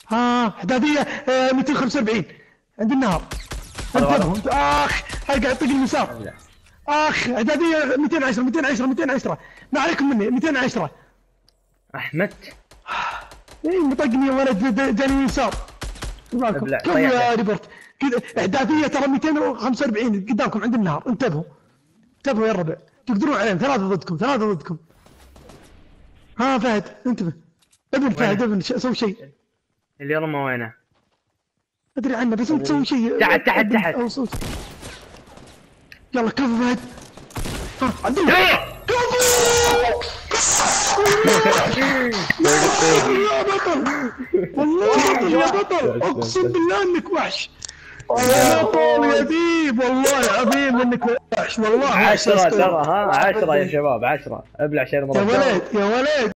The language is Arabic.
حداديه 245 عند النهر. انتبهوا هاي قاعد يطق المسار. اعداديه 210 210 210 ما عليكم مني 210. احمد اي مطقني يا ولد جاني يسار. كم يا ريبورت كذا اعداديه ترى 245 قدامكم عند النهر. انتبهوا يا الربع تقدرون عليهم. ثلاثه ضدكم. فهد انتبه. ابن فهد سوي شيء. اللي رمى وينه؟ ادري عنه بس انت تسوي شيء. تحت يلا كفو فهد. عندنا كفو. يا بطل والله يا بطل اقسم بالله انك وحش يا طول يا ديب والله العظيم انك وحش والله. 10 ترى 10 يا شباب 10 ابلع شير مرة. يا ولد